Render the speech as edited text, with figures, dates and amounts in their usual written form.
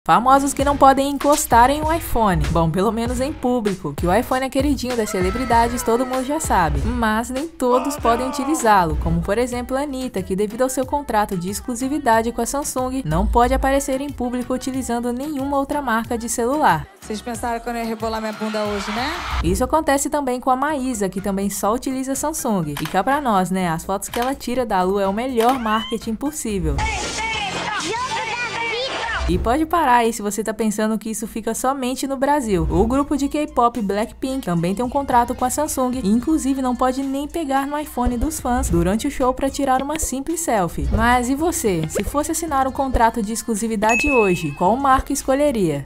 Famosos que não podem encostar em um iPhone. Bom, pelo menos em público, que o iPhone é queridinho das celebridades, todo mundo já sabe. Mas nem todos podem utilizá-lo, como por exemplo a Anitta, que devido ao seu contrato de exclusividade com a Samsung, não pode aparecer em público utilizando nenhuma outra marca de celular. Vocês pensaram que eu não ia rebolar minha bunda hoje, né? Isso acontece também com a Maísa, que também só utiliza Samsung. E cá pra nós, né? As fotos que ela tira da lua é o melhor marketing possível. E pode parar aí se você tá pensando que isso fica somente no Brasil. O grupo de K-pop Blackpink também tem um contrato com a Samsung e inclusive não pode nem pegar no iPhone dos fãs durante o show para tirar uma simples selfie. Mas e você? Se fosse assinar um contrato de exclusividade hoje, qual marca escolheria?